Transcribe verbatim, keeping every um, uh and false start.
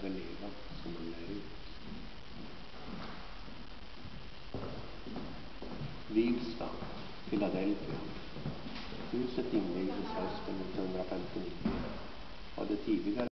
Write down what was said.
behöver leva som man lär ut. Vigsta, Philadelphia. Huset invigdes hösten nittonhundrafemtionio. Hade tidigare